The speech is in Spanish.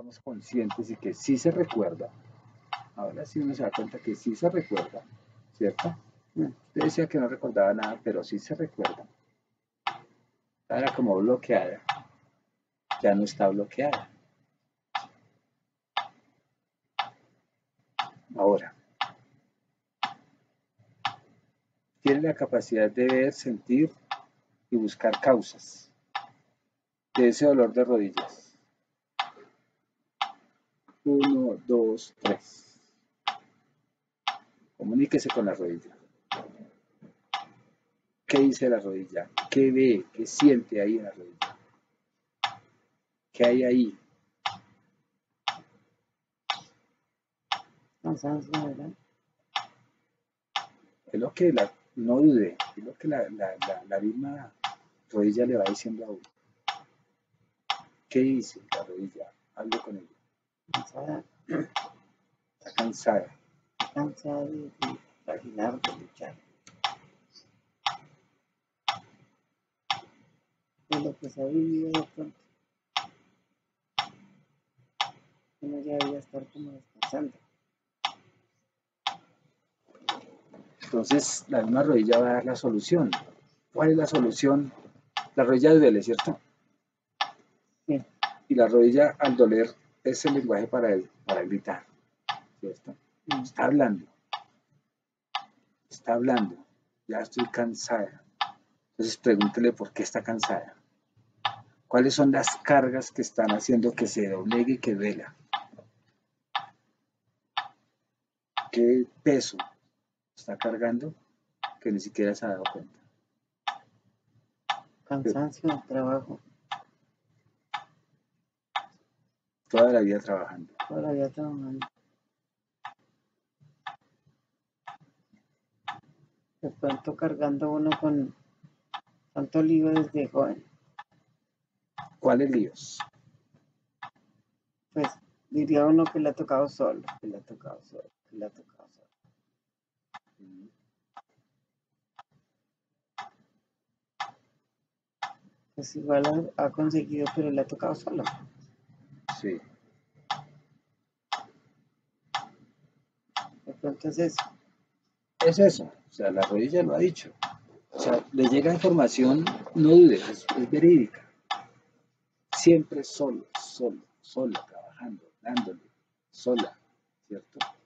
estamos conscientes y que sí se recuerda, ahora sí uno se da cuenta que sí se recuerda, ¿cierto? Usted decía que no recordaba nada, pero sí se recuerda. Era como bloqueada, ya no está bloqueada. Ahora, tiene la capacidad de ver, sentir y buscar causas de ese dolor de rodillas. 1, 2, 3. Comuníquese con la rodilla. ¿Qué dice la rodilla? ¿Qué ve? ¿Qué siente ahí en la rodilla? ¿Qué hay ahí? Cansancio, ¿verdad? Es lo que no dude, es lo que la misma rodilla le va diciendo a uno. ¿Qué dice la rodilla? Hable con ella. Cansada. Está cansada. Cansada de trajinar, de luchar. De lo que se ha vivido de pronto. Uno ya debería estar como descansando. Entonces, la misma rodilla va a dar la solución. ¿Cuál es la solución? La rodilla duele, ¿cierto? Sí. Y la rodilla, al doler, es el lenguaje para gritar, ¿cierto? Está hablando. Está hablando. Ya estoy cansada. Entonces, pregúntele por qué está cansada. ¿Cuáles son las cargas que están haciendo que se doblegue y que duela? ¿Qué peso está cargando que ni siquiera se ha dado cuenta? Cansancio, trabajo. Toda la vida trabajando. Toda la vida trabajando. De pronto cargando uno con tanto lío desde joven. ¿Cuáles líos? Pues diría uno que le ha tocado solo, que le ha tocado solo, que le ha tocado solo. Pues igual ha conseguido, pero le ha tocado solo. Sí. De pronto es eso. Es eso. O sea, la rodilla lo ha dicho. O sea, le llega información, no dudes, es verídica. Siempre solo, sola, trabajando, dándole, sola, ¿cierto?